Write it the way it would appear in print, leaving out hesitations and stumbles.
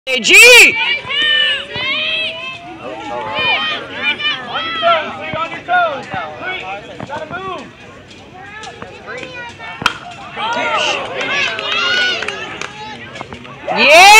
Hey, G! On your toes, Lee, on your toes. Lee, gotta move. Yeah!